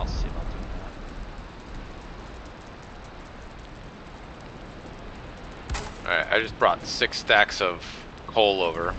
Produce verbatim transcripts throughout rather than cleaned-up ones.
I'll see about doing that. Alright, I just brought six stacks of coal over.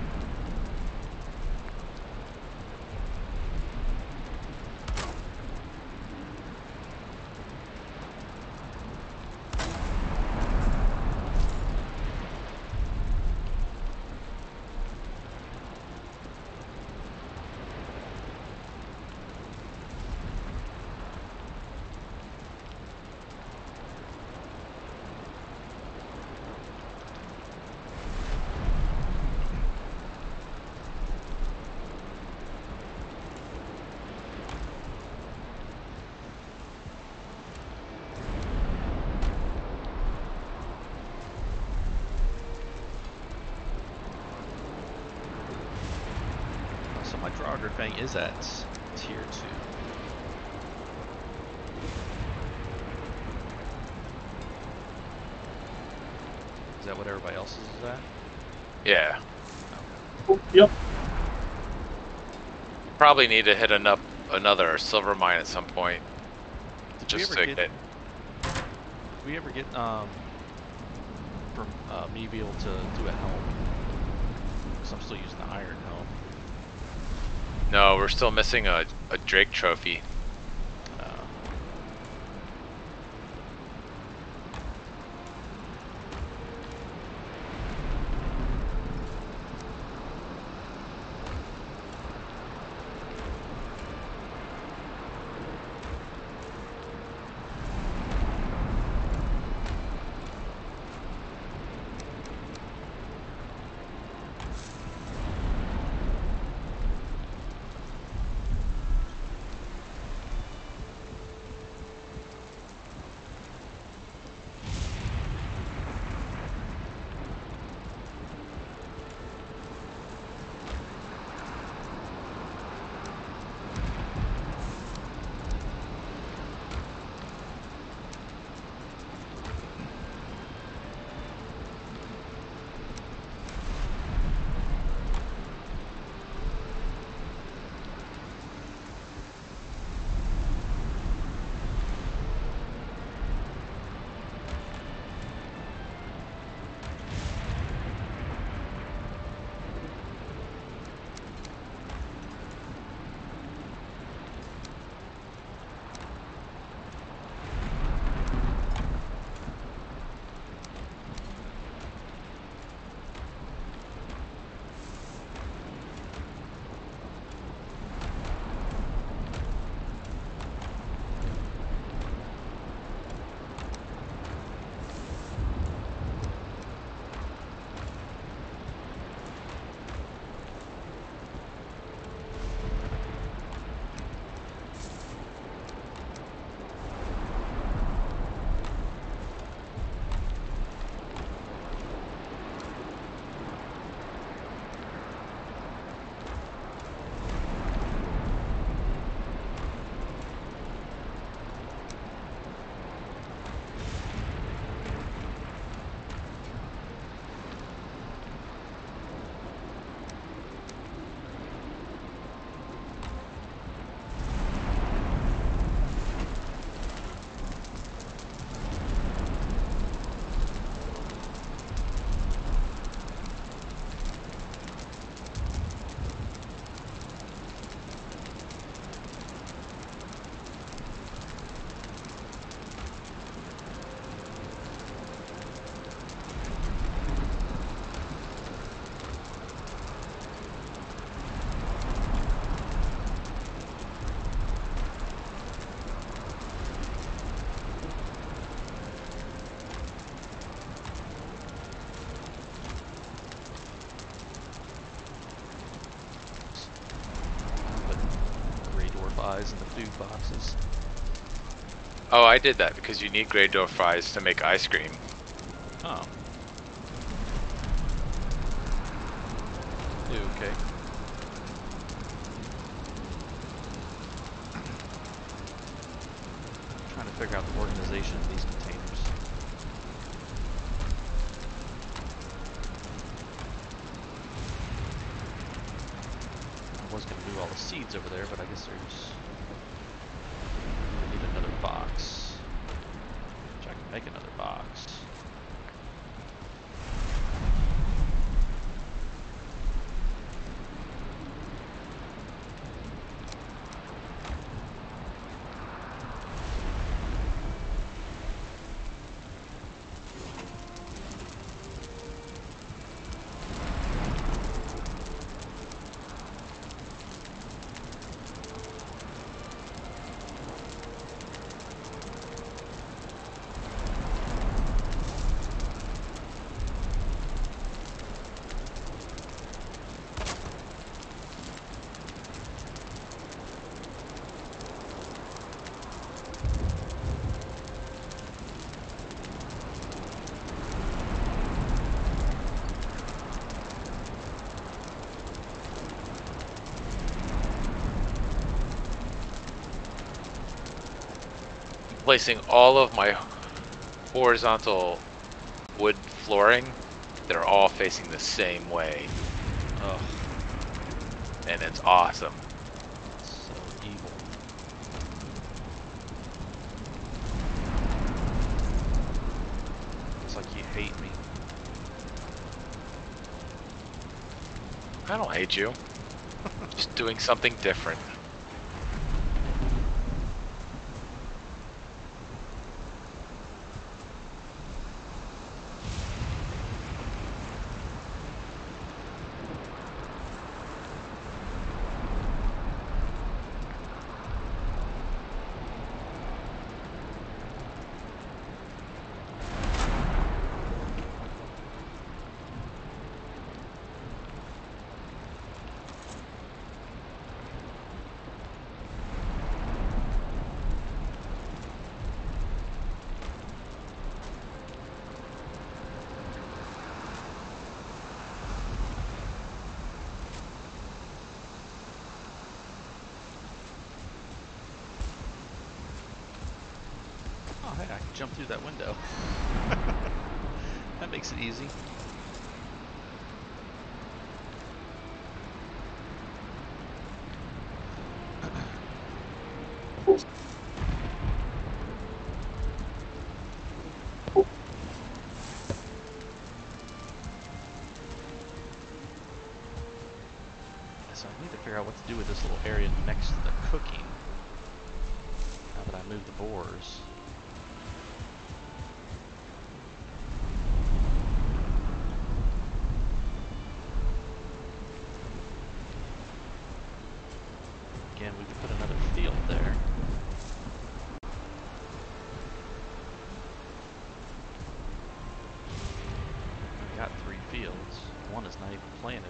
So my Draugar Fang is at tier two. Is that what everybody else's is at? Yeah. Oh, yep. Probably need to hit an up, another silver mine at some point. Did Just we to ever get, get... Did we ever get um from uh, me be able to do a helm? Because I'm still using the iron helm. No, we're still missing a, a Drake trophy. Uh, eyes in the food boxes. Oh, I did that because you need Grey Door fries to make ice cream. Oh. Ew, okay. I'm trying to figure out the organization of these containers. I was going to do all the seeds over there, but I guess there's box. Which I can make another box. Placing all of my horizontal wood flooring, they're all facing the same way, Ugh, and it's awesome. so evil. It's like you hate me. I don't hate you. Just doing something different. Oh, hey, I can jump through that window. That makes it easy. So I need to figure out what to do with this little area next to the cooking. Now that I moved the boars. Again, we could put another field there. I've got three fields. One is not even planted.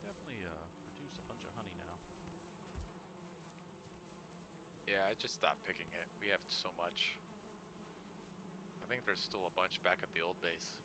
definitely uh, produce a bunch of honey now. Yeah, I just stopped picking it. We have so much. I think there's still a bunch back at the old base.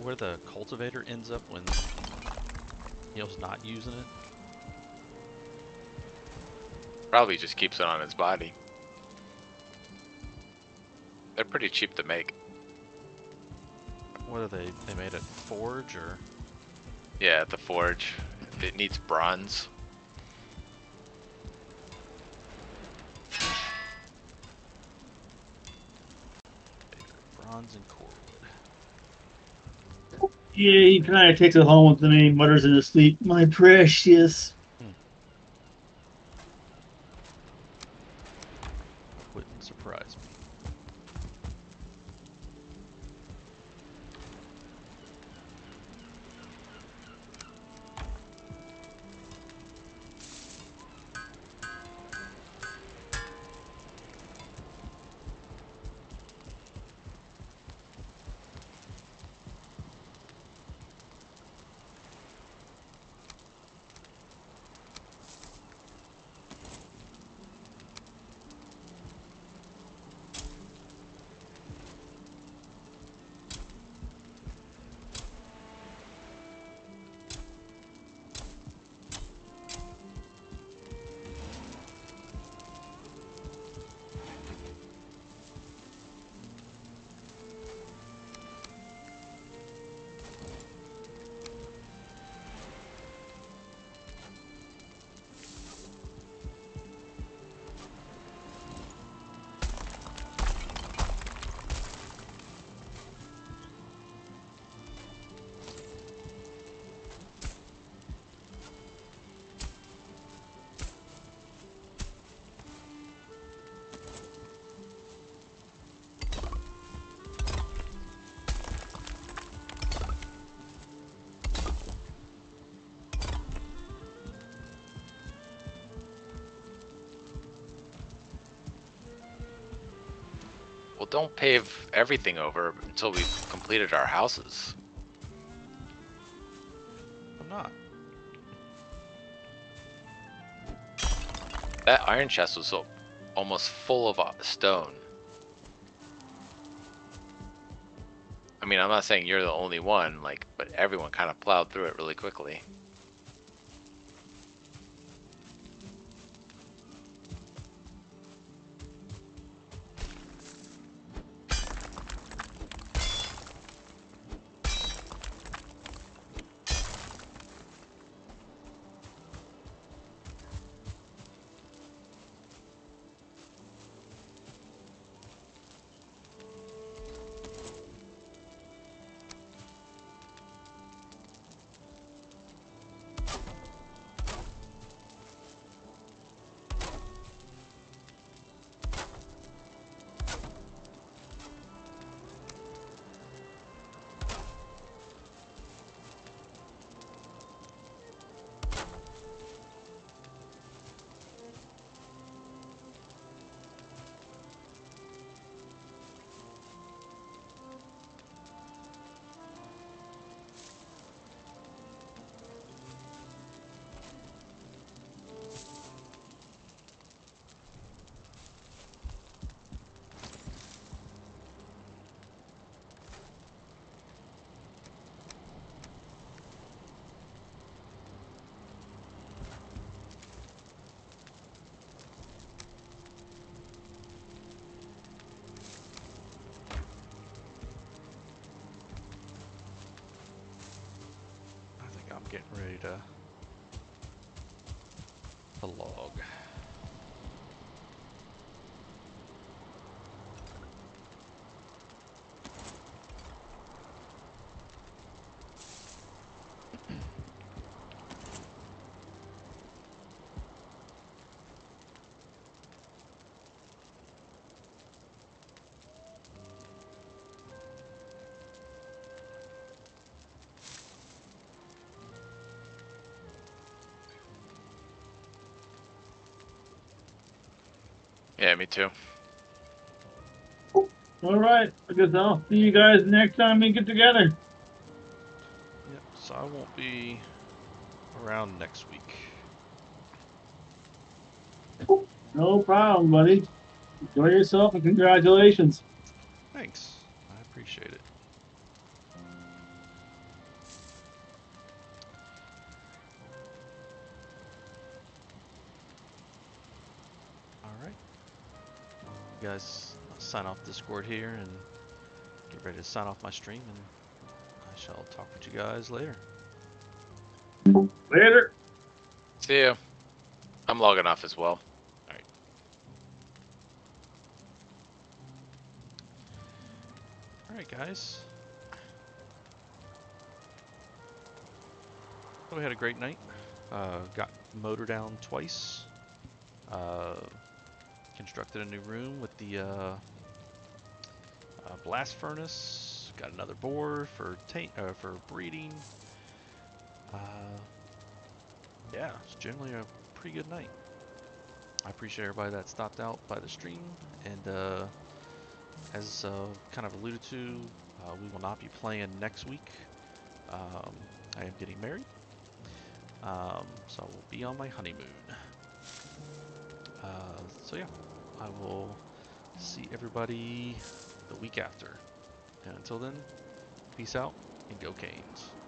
where the cultivator ends up when Neil's not using it? Probably just keeps it on his body. They're pretty cheap to make. What are they? They made at Forge or? Yeah, at the forge. It needs bronze. Bronze and corewood. Yeah, he kind of takes it home with me, mutters in his sleep, "My precious." Hmm. Wouldn't surprise me. Well, don't pave everything over until we've completed our houses. I'm not. That iron chest was al- almost full of uh, stone. I mean, I'm not saying you're the only one, like, but everyone kind of plowed through it really quickly. I think I'm getting ready to to log. Yeah, me too. All right, I guess I'll see you guys next time we get together. Yep. So I won't be around next week. No problem, buddy. Enjoy yourself and congratulations. Thanks. I appreciate it. you guys sign off Discord here and get ready to sign off my stream, and I shall talk with you guys later. Later. See ya. I'm logging off as well. Alright. Alright, guys. So we had a great night. Uh, got motor down twice. Uh, constructed a new room with the uh, uh, blast furnace. Got another boar for ta uh, for breeding. Uh, yeah, it's generally a pretty good night. I appreciate everybody that stopped out by the stream, and uh, as uh, kind of alluded to, uh, we will not be playing next week. Um, I am getting married, um, so I will be on my honeymoon. Uh, so yeah, I will see everybody the week after. And until then, peace out and go Canes.